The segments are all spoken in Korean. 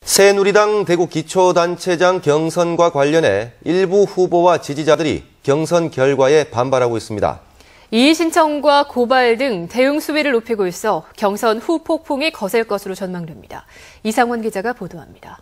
새누리당 대구 기초단체장 경선과 관련해 일부 후보와 지지자들이 경선 결과에 반발하고 있습니다. 이의 신청과 고발 등 대응 수위를 높이고 있어 경선 후 폭풍이 거셀 것으로 전망됩니다. 이상원 기자가 보도합니다.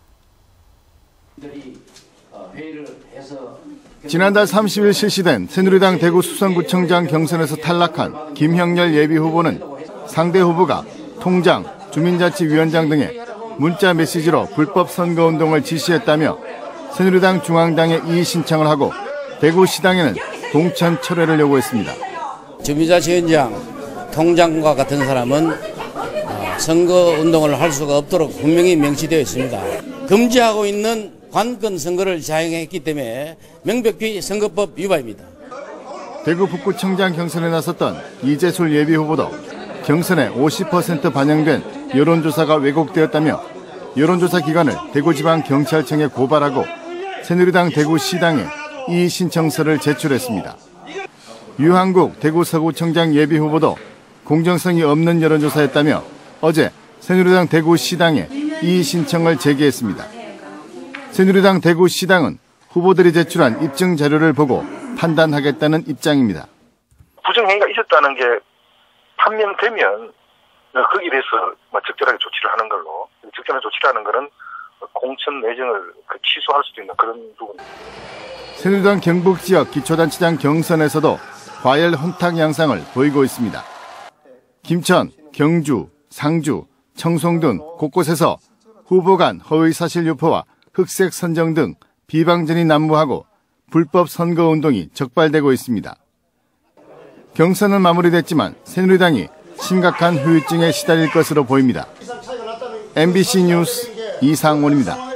지난달 30일 실시된 새누리당 대구 수성구청장 경선에서 탈락한 김형렬 예비후보는 상대 후보가 통장, 주민자치위원장 등의 문자 메시지로 불법 선거운동을 지시했다며 새누리당 중앙당에 이의 신청을 하고 대구시당에는 공천 철회를 요구했습니다. 주민자치위원장, 통장과 같은 사람은 선거운동을 할 수가 없도록 분명히 명시되어 있습니다. 금지하고 있는 관권 선거를 자행했기 때문에 명백히 선거법 위반입니다. 대구 북구청장 경선에 나섰던 이재술 예비후보도 경선에 50% 반영된 여론조사가 왜곡되었다며 여론조사 기관을 대구지방경찰청에 고발하고 새누리당 대구시당에 이의 신청서를 제출했습니다. 유한국 대구 서구청장 예비후보도 공정성이 없는 여론조사였다며 어제 새누리당 대구시당에 이의 신청을 제기했습니다. 새누리당 대구시당은 후보들이 제출한 입증 자료를 보고 판단하겠다는 입장입니다. 부정행위가 있었다는 게 판명되면 거기에 대해서 적절하게 조치를 하는 걸로, 적절한 조치라는 것은 공천 내정을 취소할 수도 있는 그런 부분. 새누리당 경북지역 기초단체장 경선에서도 과열 혼탁 양상을 보이고 있습니다. 김천, 경주, 상주, 청송 등 곳곳에서 후보 간 허위 사실 유포와 흑색 선정 등 비방전이 난무하고 불법 선거운동이 적발되고 있습니다. 경선은 마무리됐지만 새누리당이 심각한 후유증에 시달릴 것으로 보입니다. MBC 뉴스 이상원입니다.